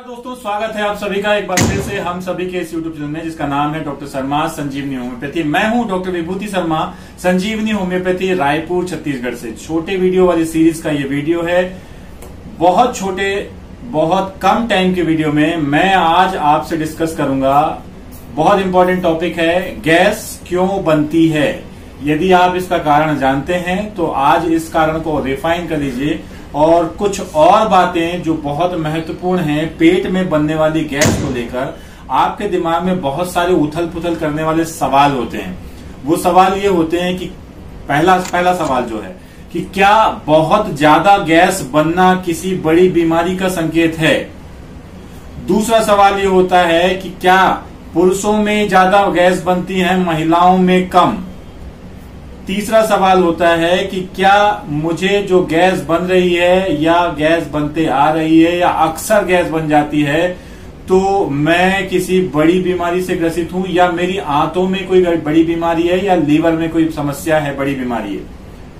नमस्कार दोस्तों, स्वागत है आप सभी का एक बार फिर से हम सभी के इस यूट्यूब चैनल में जिसका नाम है डॉक्टर शर्मा संजीवनी होम्योपैथी। मैं हूं डॉक्टर विभूति शर्मा, संजीवनी होम्योपैथी, रायपुर छत्तीसगढ़ से। छोटे वीडियो वाली सीरीज का ये वीडियो है। बहुत छोटे, बहुत कम टाइम के वीडियो में मैं आज आपसे डिस्कस करूंगा, बहुत इंपॉर्टेंट टॉपिक है, गैस क्यों बनती है। यदि आप इसका कारण जानते हैं तो आज इस कारण को रिफाइन कर लीजिए और कुछ और बातें जो बहुत महत्वपूर्ण हैं पेट में बनने वाली गैस को लेकर आपके दिमाग में बहुत सारे उथल पुथल करने वाले सवाल होते हैं। वो सवाल ये होते हैं कि पहला सवाल जो है कि क्या बहुत ज्यादा गैस बनना किसी बड़ी बीमारी का संकेत है। दूसरा सवाल ये होता है कि क्या पुरुषों में ज्यादा गैस बनती है, महिलाओं में कम। तीसरा सवाल होता है कि क्या मुझे जो गैस बन रही है या गैस बनते आ रही है या अक्सर गैस बन जाती है तो मैं किसी बड़ी बीमारी से ग्रसित हूं या मेरी आंतों में कोई बड़ी बीमारी है या लीवर में कोई समस्या है, बड़ी बीमारी है।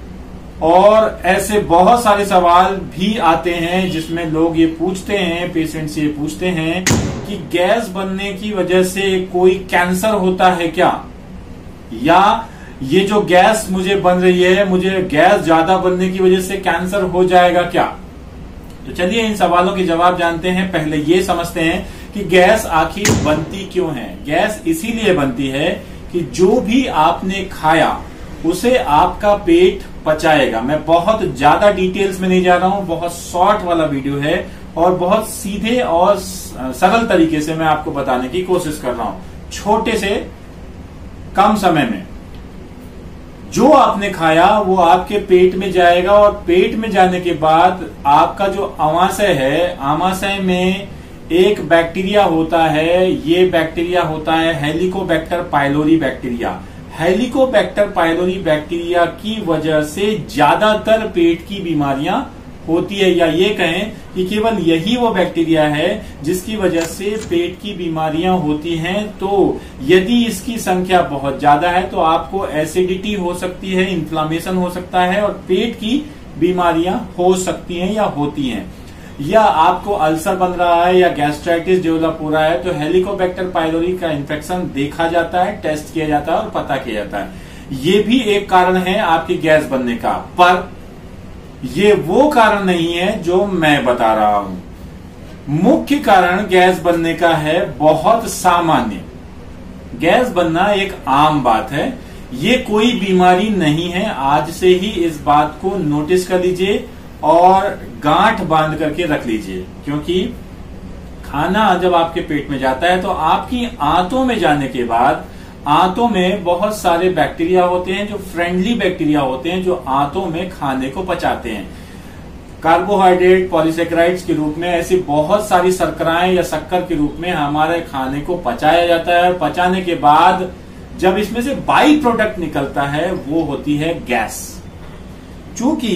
और ऐसे बहुत सारे सवाल भी आते हैं जिसमें लोग ये पूछते हैं, पेशेंट से ये पूछते हैं कि गैस बनने की वजह से कोई कैंसर होता है क्या, या ये जो गैस मुझे बन रही है, मुझे गैस ज्यादा बनने की वजह से कैंसर हो जाएगा क्या। तो चलिए इन सवालों के जवाब जानते हैं। पहले ये समझते हैं कि गैस आखिर बनती क्यों है। गैस इसीलिए बनती है कि जो भी आपने खाया उसे आपका पेट पचाएगा। मैं बहुत ज्यादा डिटेल्स में नहीं जा रहा हूं, बहुत शॉर्ट वाला वीडियो है और बहुत सीधे और सरल तरीके से मैं आपको बताने की कोशिश कर रहा हूं, छोटे से कम समय में। जो आपने खाया वो आपके पेट में जाएगा और पेट में जाने के बाद आपका जो आमाशय है, आमाशय में एक बैक्टीरिया होता है। ये बैक्टीरिया होता है Helicobacter pylori bacteria. Helicobacter pylori bacteria की वजह से ज्यादातर पेट की बीमारियां होती है, या ये कहें कि केवल यही वो बैक्टीरिया है जिसकी वजह से पेट की बीमारियां होती हैं। तो यदि इसकी संख्या बहुत ज्यादा है तो आपको एसिडिटी हो सकती है, इन्फ्लामेशन हो सकता है और पेट की बीमारियां हो सकती हैं या होती हैं। या आपको अल्सर बन रहा है या गैस्ट्राइटिस डेवलप हो रहा है तो हेलिकोबैक्टर पाइलोरी का इन्फेक्शन देखा जाता है, टेस्ट किया जाता है और पता किया जाता है। ये भी एक कारण है आपकी गैस बनने का, पर ये वो कारण नहीं है जो मैं बता रहा हूं। मुख्य कारण गैस बनने का है बहुत सामान्य। गैस बनना एक आम बात है, ये कोई बीमारी नहीं है। आज से ही इस बात को नोटिस कर लीजिए और गांठ बांध करके रख लीजिए, क्योंकि खाना जब आपके पेट में जाता है तो आपकी आंतों में जाने के बाद आंतों में बहुत सारे बैक्टीरिया होते हैं जो फ्रेंडली बैक्टीरिया होते हैं, जो आंतों में खाने को पचाते हैं। कार्बोहाइड्रेट, पॉलीसेकेराइड्स के रूप में ऐसी बहुत सारी शर्कराएं या शक्कर के रूप में हमारे खाने को पचाया जाता है। पचाने के बाद जब इसमें से बाई प्रोडक्ट निकलता है वो होती है गैस। चूंकि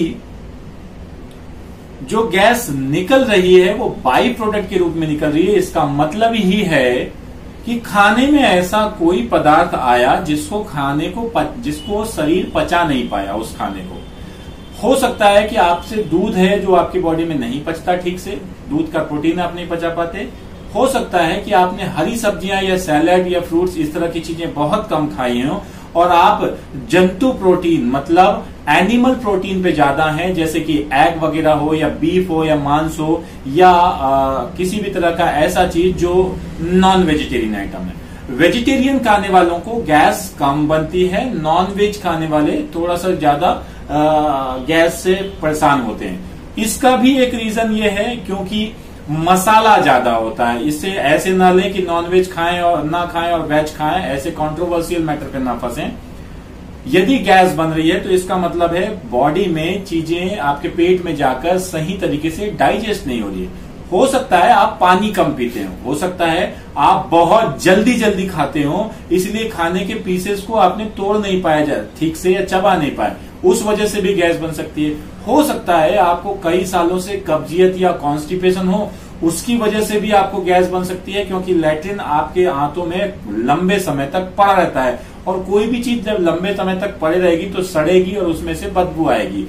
जो गैस निकल रही है वो बाई प्रोडक्ट के रूप में निकल रही है, इसका मतलब ही है कि खाने में ऐसा कोई पदार्थ आया जिसको शरीर पचा नहीं पाया। उस खाने को हो सकता है कि आपसे दूध है जो आपकी बॉडी में नहीं पचता ठीक से, दूध का प्रोटीन आप नहीं पचा पाते। हो सकता है कि आपने हरी सब्जियां या सैलेड या फ्रूट्स इस तरह की चीजें बहुत कम खाई हो और आप जंतु प्रोटीन मतलब एनिमल प्रोटीन पे ज्यादा हैं, जैसे कि एग वगैरह हो या बीफ हो या मांस हो या किसी भी तरह का ऐसा चीज जो नॉन वेजिटेरियन आइटम है। वेजिटेरियन खाने वालों को गैस कम बनती है, नॉन वेज खाने वाले थोड़ा सा ज्यादा गैस से परेशान होते हैं। इसका भी एक रीजन ये है क्योंकि मसाला ज्यादा होता है। इससे ऐसे ना लें कि नॉन वेज खाएं और ना खाएं और वेज खाएं, ऐसे कंट्रोवर्शियल मैटर पे ना फंसें। यदि गैस बन रही है तो इसका मतलब है बॉडी में चीजें आपके पेट में जाकर सही तरीके से डाइजेस्ट नहीं हो रही है। हो सकता है आप पानी कम पीते हो सकता है आप बहुत जल्दी खाते हो, इसलिए खाने के पीसेस को आपने तोड़ नहीं पाया ठीक से या चबा नहीं पाए, उस वजह से भी गैस बन सकती है। हो सकता है आपको कई सालों से कब्जियत या कॉन्स्टिपेशन हो, उसकी वजह से भी आपको गैस बन सकती है, क्योंकि लैट्रिन आपके आंतों में लंबे समय तक पड़ा रहता है और कोई भी चीज जब लंबे समय तक पड़े रहेगी तो सड़ेगी और उसमें से बदबू आएगी।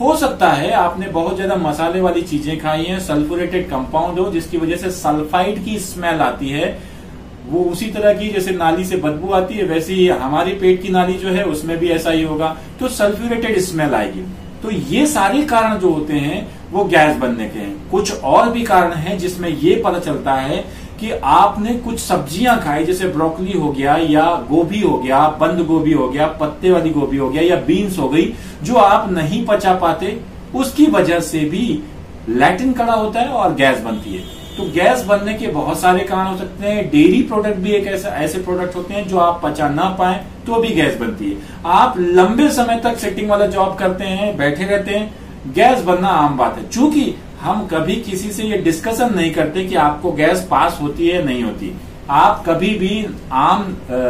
हो सकता है आपने बहुत ज्यादा मसाले वाली चीजें खाई हैं, सल्फ्यूरेटेड कंपाउंड हो जिसकी वजह से सल्फाइड की स्मेल आती है, वो उसी तरह की जैसे नाली से बदबू आती है वैसे ही हमारी पेट की नाली जो है उसमें भी ऐसा ही होगा, तो सल्फ्यूरेटेड स्मेल आएगी। तो ये सारे कारण जो होते हैं वो गैस बनने के हैं। कुछ और भी कारण हैं जिसमें ये पता चलता है कि आपने कुछ सब्जियां खाई, जैसे ब्रोकली हो गया या गोभी हो गया, बंद गोभी हो गया, पत्ते वाली गोभी हो गया या बीन्स हो गई, जो आप नहीं पचा पाते, उसकी वजह से भी लैक्टिन खड़ा होता है और गैस बनती है। तो गैस बनने के बहुत सारे कारण हो सकते हैं। डेयरी प्रोडक्ट भी एक ऐसे प्रोडक्ट होते हैं जो आप पचा ना पाए तो भी गैस बनती है। आप लंबे समय तक सिटिंग वाला जॉब करते हैं, बैठे रहते हैं, गैस बनना आम बात है। चूंकि हम कभी किसी से ये डिस्कशन नहीं करते कि आपको गैस पास होती है नहीं होती। आप कभी भी आम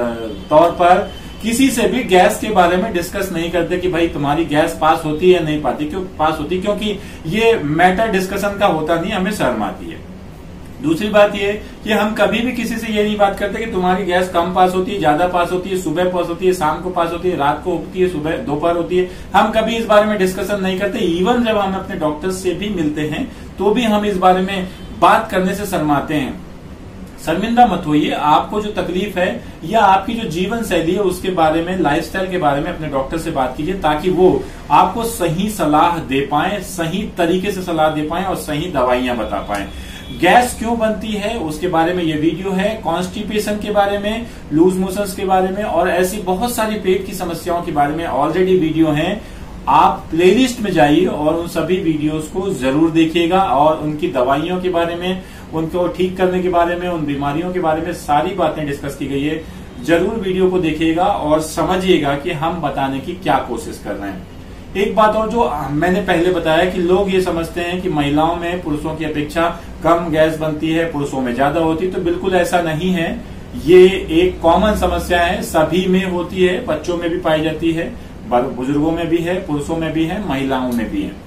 तौर पर किसी से भी गैस के बारे में डिस्कस नहीं करते कि भाई तुम्हारी गैस पास होती है नहीं पाती, क्यों पास होती, क्योंकि ये मैटर डिस्कशन का होता नहीं, हमें शर्म आती है। दूसरी बात ये कि हम कभी भी किसी से ये नहीं बात करते कि तुम्हारी गैस कम पास होती है, ज्यादा पास होती है, सुबह पास होती है, शाम को पास होती है, रात को होती है, सुबह दोपहर होती है। हम कभी इस बारे में डिस्कशन नहीं करते। इवन जब हम अपने डॉक्टर से भी मिलते हैं तो भी हम इस बारे में बात करने से शर्माते हैं। शर्मिंदा मत होइए। आपको जो तकलीफ है या आपकी जो जीवन शैली है उसके बारे में, लाइफस्टाइल के बारे में अपने डॉक्टर से बात कीजिए ताकि वो आपको सही सलाह दे पाए, सही तरीके से सलाह दे पाए और सही दवाइयां बता पाए। गैस क्यों बनती है उसके बारे में ये वीडियो है, कॉन्स्टिपेशन के बारे में, लूज मोशंस के बारे में और ऐसी बहुत सारी पेट की समस्याओं के बारे में ऑलरेडी वीडियो हैं। आप प्लेलिस्ट में जाइए और उन सभी वीडियोस को जरूर देखिएगा और उनकी दवाइयों के बारे में, उनको ठीक करने के बारे में, उन बीमारियों के बारे में सारी बातें डिस्कस की गई है। जरूर वीडियो को देखिएगा और समझिएगा कि हम बताने की क्या कोशिश कर रहे हैं। एक बात और जो मैंने पहले बताया कि लोग ये समझते हैं कि महिलाओं में पुरुषों की अपेक्षा कम गैस बनती है, पुरुषों में ज्यादा होती है, तो बिल्कुल ऐसा नहीं है। ये एक कॉमन समस्या है, सभी में होती है, बच्चों में भी पाई जाती है, बुजुर्गों में भी है, पुरुषों में भी है, महिलाओं में भी है।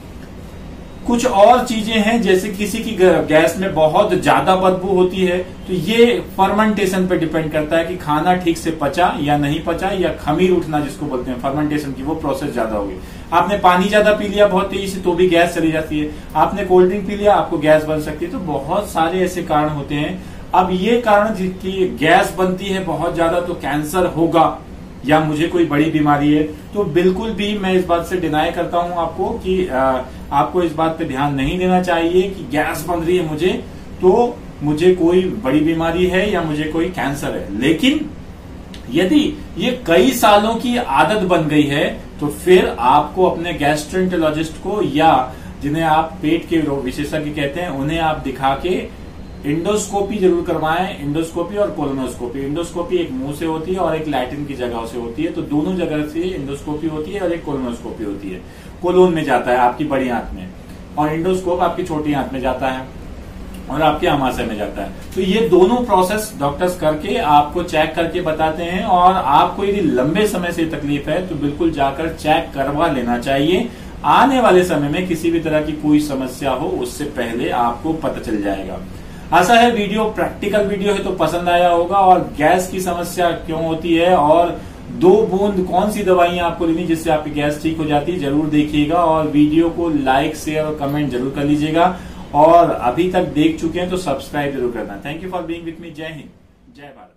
कुछ और चीजें हैं जैसे किसी की गैस में बहुत ज्यादा बदबू होती है, तो ये फर्मेंटेशन पे डिपेंड करता है कि खाना ठीक से पचा या नहीं पचा, या खमीर उठना जिसको बोलते हैं फर्मेंटेशन की, वो प्रोसेस ज्यादा होगी। आपने पानी ज्यादा पी लिया बहुत तेजी से तो भी गैस चली जाती है, आपने कोल्ड ड्रिंक पी लिया आपको गैस बन सकती है। तो बहुत सारे ऐसे कारण होते हैं। अब ये कारण जिसकी गैस बनती है बहुत ज्यादा, तो कैंसर होगा या मुझे कोई बड़ी बीमारी है, तो बिल्कुल भी मैं इस बात से डिनाई करता हूं आपको कि आपको इस बात पे ध्यान नहीं देना चाहिए कि गैस बन रही है मुझे तो मुझे कोई बड़ी बीमारी है या मुझे कोई कैंसर है। लेकिन यदि ये कई सालों की आदत बन गई है तो फिर आपको अपने गैस्ट्रोएंटेरोलॉजिस्ट को, या जिन्हें आप पेट के रोग विशेषज्ञ कहते हैं, उन्हें आप दिखा के इंडोस्कोपी जरूर करवाएं। इंडोस्कोपी और कोलोनोस्कोपी। इंडोस्कोपी एक मुंह से होती है और एक लैटिन की जगह से होती है, तो दोनों जगह से इंडोस्कोपी होती है और एक कोलोनोस्कोपी होती है। कोलोन में जाता है आपकी बड़ी आंत में और इंडोस्कोप आपकी छोटी आंत में जाता है और आपके आमाशय में जाता है। तो ये दोनों प्रोसेस डॉक्टर्स करके आपको चेक करके बताते हैं, और आपको यदि लंबे समय से तकलीफ है तो बिल्कुल जाकर चेक करवा लेना चाहिए। आने वाले समय में किसी भी तरह की कोई समस्या हो उससे पहले आपको पता चल जाएगा। आशा है वीडियो प्रैक्टिकल वीडियो है तो पसंद आया होगा, और गैस की समस्या क्यों होती है और 2 बूंद कौन सी दवाइयां आपको लेनी जिससे आपकी गैस ठीक हो जाती है, जरूर देखिएगा। और वीडियो को लाइक, शेयर और कमेंट जरूर कर लीजिएगा, और अभी तक देख चुके हैं तो सब्सक्राइब जरूर करना। Thank you for being with me. जय हिंद, जय भारत।